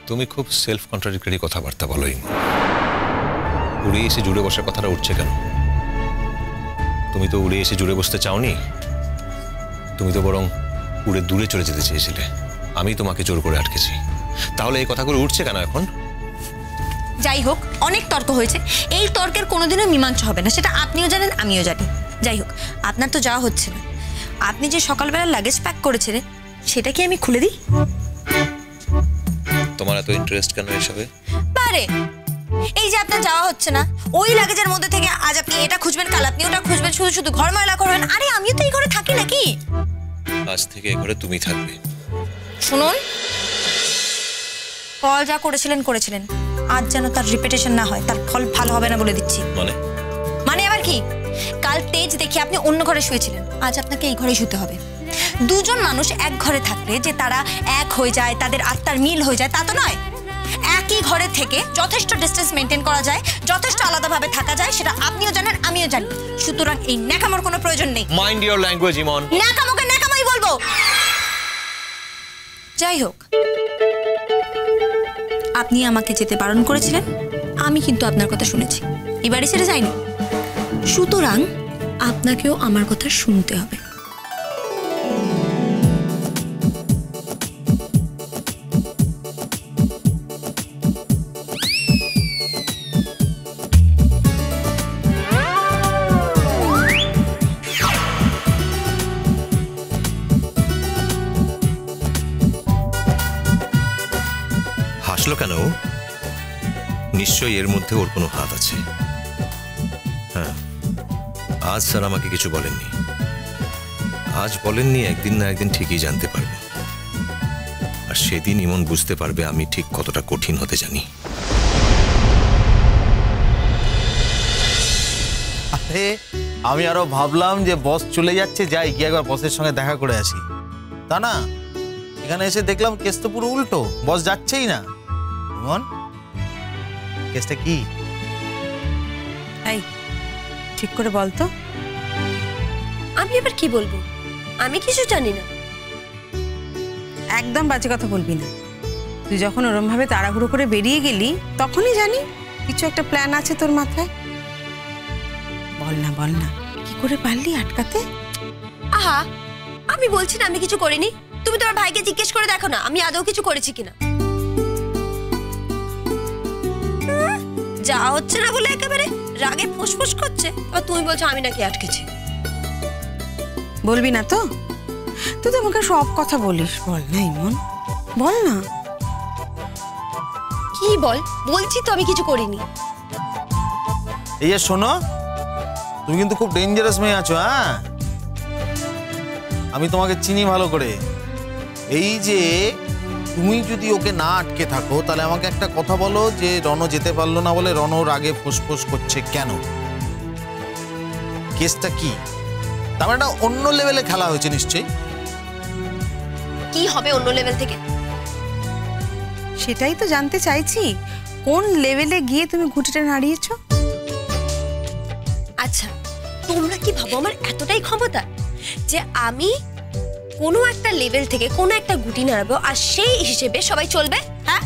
তুমি খুব self contradictory কথাবার্তা বলো ইমন। উড়ে এসে জুড়ে বসার কথাটা উঠছে কেন? তুমি তো উড়ে এসে জুড়ে বসতে চাওনি, তুমি তো বরং উড়ে দূরে চলে যেতে চেয়েছিলে। আমি তোমাকে জোর করে আটকেছি, তাহলে এই কথাগুলো উঠছে কেন এখন? যাই হোক, অনেক তর্ক হয়েছে, এই তর্কের কোনোদিনও মীমাংসা হবে না, সেটা আপনিও জানেন আমিও জানি। যাই হোক, আপনার তো যাওয়া হচ্ছে না। আপনি যে সকালবেলা লাগেজ প্যাক করেছিলেন সেটা কি আমি খুলে দিই? তোমার এত ইন্টারেস্ট কেন এসবে? পারে এই যে আপনার যাওয়া হচ্ছে না, ওই লাগেজের মধ্যে থেকে আজ আপনি এটা খুঁজবেন, কাল আপনি ওটা খুঁজবেন, শুধু শুধু ঘর ময়লা করবেন। আরে আমিও তো এই ঘরে থাকি নাকি? আজ থেকে এই ঘরে তুমি থাকবে। শুনুন, কল যা করেছিলেন, আজ যেন তার রিপিটেশন না হয়, তার ফল ভালো হবে না বলে দিচ্ছি। মানে আবার কি? কাল তেজ দেখি আপনি অন্য ঘরে শুয়েছিলেন, আজ আপনাকে এই ঘরে শুতে হবে। দুজন মানুষ এক ঘরে থাকলে যে তারা এক হয়ে যায়, তাদের আত্মার মিল হয়ে যায় তা তো নয়। একই ঘরে থেকে যথেষ্ট ডিস্টেন্স মেনটেন করা যায়, যথেষ্ট আলাদাভাবে থাকা যায়, সেটা আপনিও জানেন আমিও জানি। সুতরাং এই ন্যাকামোর কোনো প্রয়োজন নেই। Mind your language Imon. ন্যাকামোকে ন্যাকামোই বলবো। যাই হোক, আপনি আমাকে যেতে বারণ করেছিলেন, আমি কিন্তু আপনার কথা শুনেছি, এবারে ছেড়ে যাইনি। সুতরাং আপনাকেও আমার কথা শুনতে হবে। হাসলো কেন? নিশ্চয়ই এর মধ্যে ওর কোনো হাত আছে। হ্যাঁ, আজ স্যার আমাকে কিছু বলেননি। আজ বলেননি, একদিন না একদিন ঠিকই জানতে পারবো। আর সেদিন ইমন বুঝতে পারবে আমি ঠিক কতটা কঠিন হতে জানি। আরে আমি আরো ভাবলাম যে বস চলে যাচ্ছে, যাই গিয়ে একবার বসের সঙ্গে দেখা করে আসি। তা না, এখানে এসে দেখলাম কেস তো পুরো উল্টো, বস যাচ্ছেই না। ইমন, কেসটা কি? এই ঠিক করে বল তো। আমি এবার কি বলবো? আমি কিছু জানি না। একদম বাজে কথা বলবি না। তুই যখন ওরম ভাবে তাড়াহুড়ো করে বেরিয়ে গেলি তখনই জানি কিছু একটা প্ল্যান আছে তোর মাথায়। বল না কি করে পারলি আটকাতে? আহা, আমি বলছি না আমি কিছু করিনি। তুমি তোমার ভাইকে জিজ্ঞেস করে দেখো না আমি আদৌ কিছু করেছি কিনা। যা হচ্ছে না বলে একেবারে রাগে ফুসফুস করছে, আর তুমি বলছো আমি নাকি আটকেছি। বলবি না তো? তুই তো আমাকে সব কথা বলিস, বল না ইমন, বল না। কি বলছি তো আমি কিছু করিনি। এই যে শোনো, তুমি কিন্তু খুব ডেঞ্জারাস মেয়ে আছো। হ্যাঁ, আমি তোমাকে চিনি ভালো করে। এই যে তুমি যদি ওকে না আটকে থাকো, তাহলে আমাকে একটা কথা বলো যে রণ যেতে পারলো না বলে রণ ওর আগে ফুসফুস করছে কেন? কেসটা কি? তার মানে অন্য লেভেলে খেলা হয়েছে নিশ্চয়ই। কি হবে অন্য লেভেল থেকে? সেটাই তো জানতে চাইছি, কোন লেভেলে গিয়ে তুমি ঘুঁটিটা নাড়িয়েছো? আচ্ছা, তোমরা কি ভাবো আমার এতটাই ক্ষমতা যে আমি কোনো একটা লেভেল থেকে কোনো একটা গুটি নাড়াবো আর সেই হিসেবে সবাই চলবে? হ্যাঁ,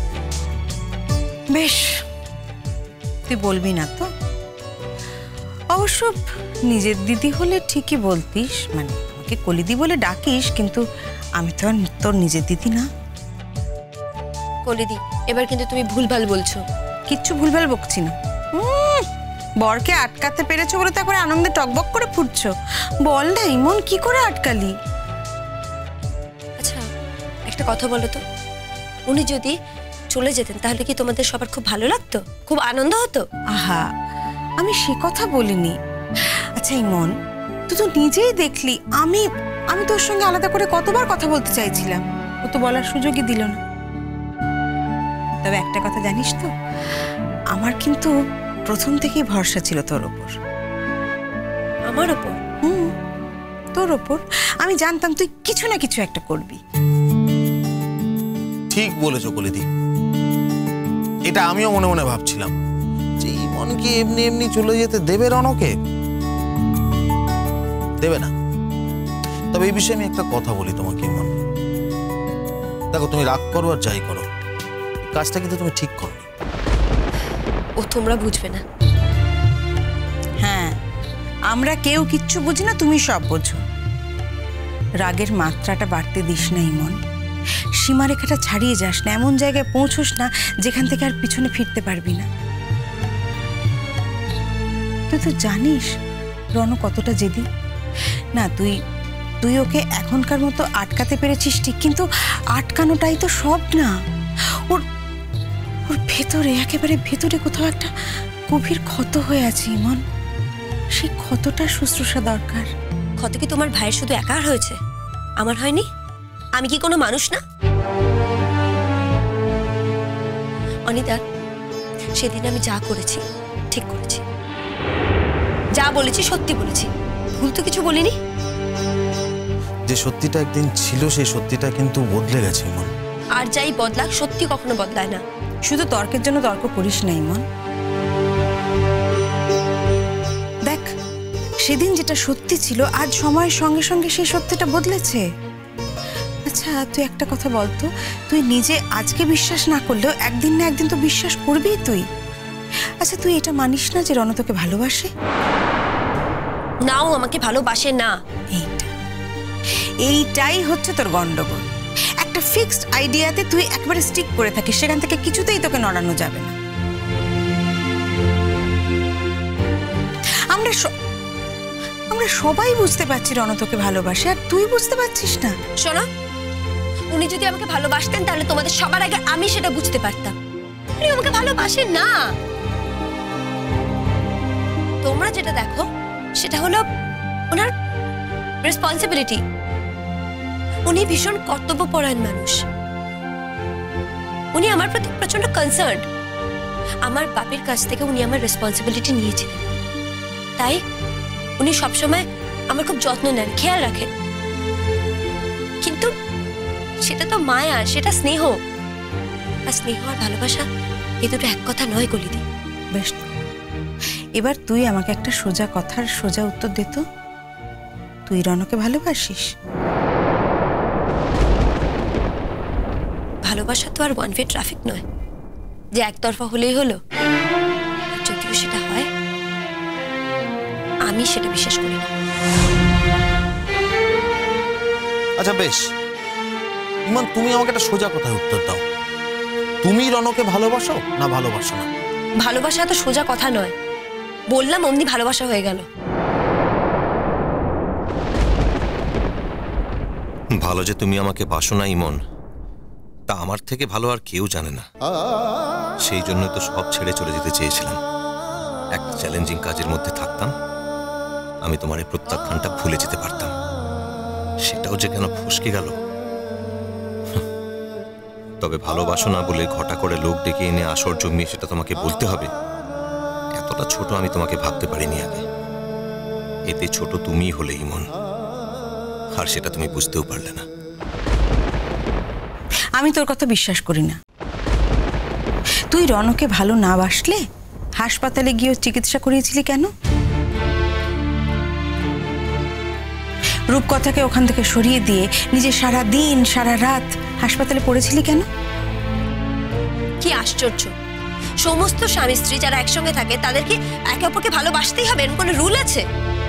বেশ, তুই বলবি না তো। অবশ্য নিজের দিদি হলে ঠিকই বলতিস, মানে আমাকে কলিদি বলে ডাকিস, কিন্তু আমি তো আর তোর নিজের দিদি না। কলিদি, এবার কিন্তু তুমি ভুলভাল বলছো। কিচ্ছু ভুলভাল বকছি না। বরকে আটকাতে পেরেছো বলে তারপরে আনন্দে টকবক করে ফুটছো। বল না ইমন, কি করে আটকালি? আচ্ছা, একটা কথা বলো তো, উনি যদি চলে যেতেন তাহলে কি তোমাদের সবার খুব ভালো লাগতো, খুব আনন্দ হতো? আহা, আমি সে কথা বলিনি। আচ্ছা ইমন, তুই তো নিজেই দেখলি আমি তোর সঙ্গে আলাদা করে কতবার কথা বলতে চাইছিলাম, ও তো বলার সুযোগই দিল না। তবে একটা কথা জানিস তো, আমার কিন্তু প্রথম থেকেই ভরসা ছিল তোর ওপর। আমার ওপর? তোর ওপর। আমি জানতাম তুই কিছু না কিছু একটা করবি। ঠিক বলেছো কলিদি, এটা আমিও মনে মনে ভাবছিলাম যে ইমন কি এমনি এমনি চলে যেতে দেবে রণকে? দেবে না। তবে এই বিষয়ে আমি একটা কথা বলি তোমাকে ইমন, দেখো তুমি রাগ করো আর যাই করো, কাজটা কিন্তু তুমি ঠিক করো। ও তোমরা বুঝবে না। হ্যাঁ, আমরা কেউ কিচ্ছু বুঝি না, তুমি সব বোঝো। রাগের মাত্রাটা বাড়তে দিস না ইমন, সীমারেখাটা ছাড়িয়ে যাস না, এমন জায়গায় পৌঁছোস না যেখান থেকে আর পিছনে ফিরতে পারবি না। তুই তো জানিস রণ কতটা জেদি। না, তুই ওকে এখনকার মতো আটকাতে পেরেছিস ঠিক, কিন্তু আটকানোটাই তো সব না। ওর ভেতরে, একেবারে ভেতরে কোথাও একটা গভীর ক্ষত হয়ে আছে ইমন। সেই ক্ষতটার শুশ্রূষা দরকার। ক্ষত কি তোমার ভাইয়ের শুধু একার হয়েছে? আমার হয়নি? আমি কি কোনো মানুষ না? অনিতা, সেদিন আমি যা করেছি ঠিক করেছি, যা বলেছি সত্যি বলেছি, ভুল তো কিছু বলিনি। যে সত্যিটা একদিন ছিল সেই সত্যিটা কিন্তু বদলে গেছে ইমন। আর যাই বদলাক, সত্যি কখনো বদলায় না। শুধু তর্কের জন্য তর্ক করিস না ইমন। দেখ, সেদিন যেটা সত্যি ছিল আজ সময়ের সঙ্গে সঙ্গে সেই সত্যিটা বদলেছে। আচ্ছা, তুই একটা কথা বলতো, তুই নিজে আজকে বিশ্বাস না করলেও একদিন না একদিন তো বিশ্বাস করবি তুই। আচ্ছা, তুই এটা মানিস না যে রণ তোকে ভালোবাসে? নাও আমাকে ভালোবাসে না। এইটাই হচ্ছে তোর গন্ডগোল। একটা ফিক্সড আইডিয়াতে তুই একবারে স্টিক করে থাকিস, সেখান থেকে কিছুতেই তোকে নড়ানো যাবে না। আমরা সবাই বুঝতে পারছি রণ তোকে ভালোবাসে, আর তুই বুঝতে পারছিস না। শোনো, উনি যদি আমাকে ভালোবাসতেন তাহলে তোমাদের সবার আগে আমি সেটা বুঝতে পারতাম। উনি আমাকে ভালোবাসেন না। তোমরা যেটা দেখো সেটা হলো ওনার রেসপন্সিবিলিটি। উনি ভীষণ কর্তব্যপরায়ণ মানুষ। উনি আমার প্রতি প্রচন্ড কনসার্ন। আমার বাপের কাছ থেকে উনি আমার রেসপন্সিবিলিটি নিয়েছিলেন, তাই উনি সবসময় আমার খুব যত্ন নেন, খেয়াল রাখেন। কিন্তু সেটা তো মায়া, সেটা স্নেহ। আর স্নেহ আর ভালোবাসা এ দুটো এক কথা নয় কলিদি। বেশ, এবার তুই আমাকে একটা সোজা কথার সোজা উত্তর দে তো, তুই রণকে ভালোবাসিস? ভালোবাসা তো আর ওয়ান ওয়ে ট্রাফিক নয় যে একতরফা হলেই হলো। যদিও সেটা হয়, আমি সেটা বিশ্বাস করি না। আচ্ছা বেশ ইমন, তুমি আমাকে একটা সোজা কথায় উত্তর দাও, তুমি রণকে ভালোবাসো না ভালোবাসো না? ভালোবাসা তো সোজা কথা নয়, বললাম অমনি ভালোবাসা হয়ে গেল। ভালো যে তুমি আমাকে বাসো না ইমন, তা আমার থেকে ভালো আর কেউ জানে না। সেই জন্যই তো সব ছেড়ে চলে যেতে চেয়েছিলাম। একটা চ্যালেঞ্জিং কাজের মধ্যে থাকতাম, আমি তোমার এই প্রত্যাখ্যানটা ভুলে যেতে পারতাম। সেটাও যে কেন ফসকে গেল। তবে ভালোবাসো না বলে ঘটা করে লোক ডেকে এনে আসর জমিয়ে সেটা তোমাকে বলতে হবে, এতটা ছোট আমি তোমাকে ভাবতে পারিনি আগে। এতে ছোট তুমিই হলে ইমন, আর সেটা তুমি বুঝতেও পারলে না। আমি তোর কথা বিশ্বাস করি না। তুই রণকে ভালো না বাসলে হাসপাতালে গিয়ে চিকিৎসা করিয়েছিলি কেন? রূপকথাকে ওখান থেকে সরিয়ে দিয়ে নিজে সারা দিন সারা রাত হাসপাতালে পড়েছিলি কেন? কি আশ্চর্য, সমস্ত স্বামী স্ত্রী যারা একসঙ্গে থাকে তাদেরকে একে অপরকে ভালোবাসতেই হবে, এর কোনো রুল আছে?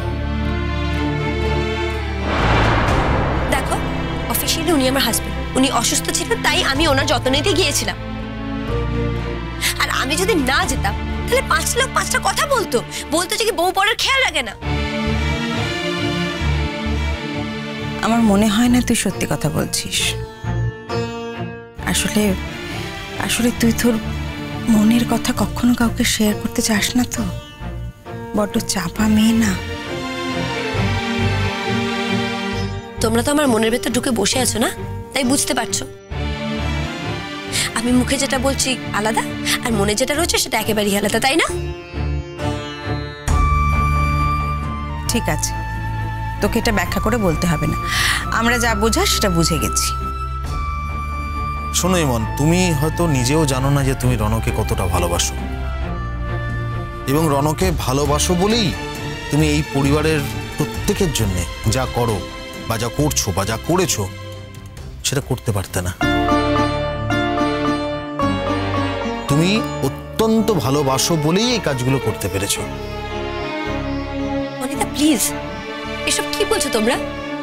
দেখো, অফিসিয়ালি উনি আমার হাজবেন্ড, উনি অসুস্থ ছিলেন, তাই আমি ওনার যত্ন নিতে গিয়েছিলাম। আর আমি যদি না যেতাম তাহলে 5 লোক 5টা কথা বলতো যে কি বউ পরের খেয়াল রাখে না। আমার মনে হয় না তুই সত্যি কথা বলছিস। আসলে তুই তোর মনের কথা কখনো কাউকে শেয়ার করতে চাস না তো? বড্ড চাপা মেয়ে না? তোমরা তো আমার মনের ভেতর ঢুকে বসে আছো না, তাই বুঝতে পারছো। আমি মুখে যেটা বলছি আলাদা, আর মনে যেটা রয়েছে সেটা একেবারেই আলাদা, তাই না? ঠিক আছে, তোকে এটা ব্যাখ্যা করে বলতে হবে না, আমরা যা বোঝা সেটা বুঝে গেছি। শোনো ইমন, তুমি হয়তো নিজেও জানো না যে তুমি রণকে কতটা ভালোবাসো, এবং রণকে ভালোবাসো বলেই তুমি এই পরিবারের প্রত্যেকের জন্য যা করো বা যা করছো বা যা করেছো সেটা করতে পারতে না। তুমি অত্যন্ত ভালোবাসো বলেই এই কাজগুলো করতে পেরেছো। অনিতা প্লিজ, এসব কি বলছো তোমরা?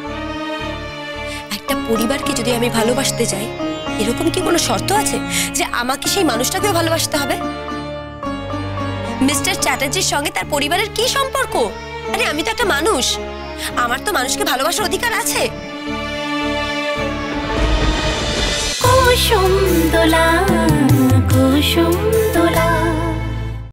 একটা পরিবারকে যদি আমি ভালোবাসতে চাই, এরকম কি কোনো শর্ত আছে যে আমাকে সেই মানুষটাকেও ভালোবাসতে হবে? মিস্টার চ্যাটার্জির সঙ্গে তার পরিবারের কি সম্পর্ক? আরে আমি তো একটা মানুষ, আমার তো মানুষকে ভালোবাসার অধিকার আছে। কুসুম দোলা কুসুম